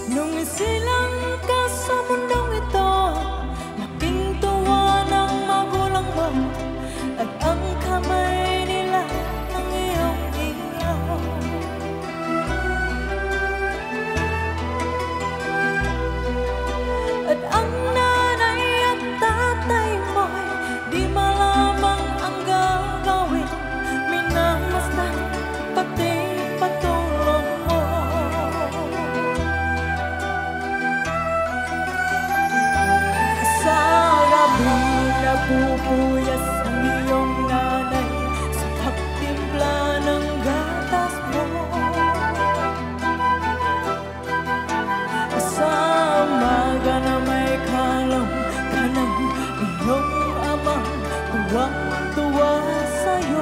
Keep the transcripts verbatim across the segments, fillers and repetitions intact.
Nung isilang ka sa mundong ito, laking tuwa ng magulang mo, at ang kamay nila ang iyong ilaw. At ang nanay at tatay mo'y di malamang ang gagawin, minamasdan pati patulong mo. Sa gabi nagpupuyas ang iyong nanay sa pagtimpla ng gatas mo. Sa umaga na may kalong ka ng iyong amang tuwang-tuwa sa'yo.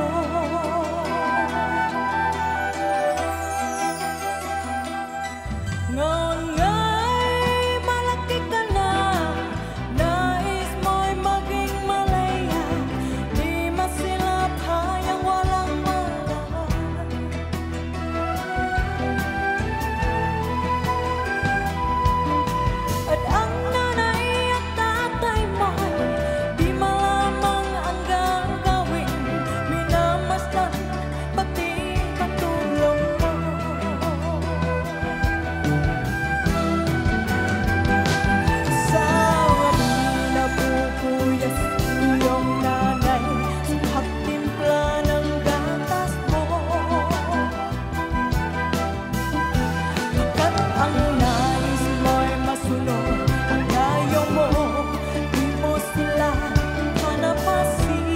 Ngayon nga'y malaki ka na, nais mo'y maging malaya, di masilap hayang walang malam. At ang nanay at tatay mo'y di malamang ang gagawin, minamasdan pati katulong mo. Sa gabi napupuyas ang iyong nanay sa pagtimpla ng gatas mo. Pagkat ang nais mo'y masunod ang dayo mo, di mo sila hanapasin.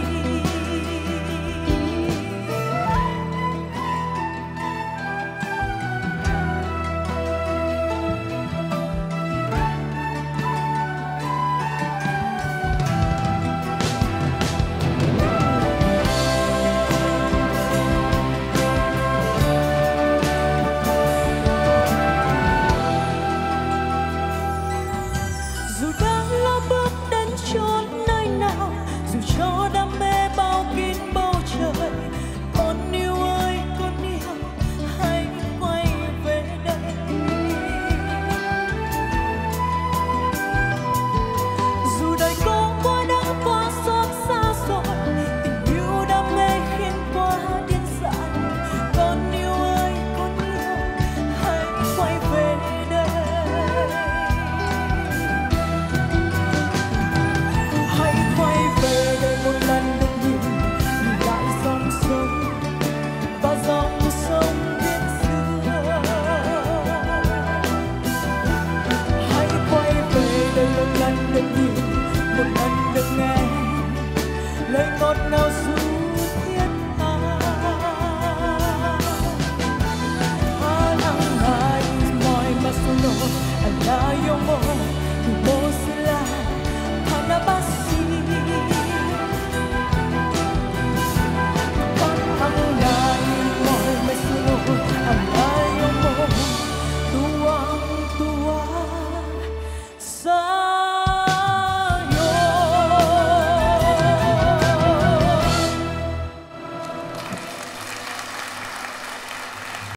Dù đang lo bước đến chốn nơi nào, dù cho đam mê bao kín bầu trời, con yêu ơi con yêu, hãy quay về đây. Dù đời có quá đã quá xót xa rồi, tình yêu đam mê khiến quá điên dại, con yêu ơi con yêu, hãy quay về đây. Hãy quay về đây một lần được nhìn, nhìn lại dòng sông và dòng sông biết xưa. Hãy quay về đây một lần được nhìn, một lần được nghe lời ngọt ngào ru thiết tha. Alang nais mo'y masunod ang dayo mo,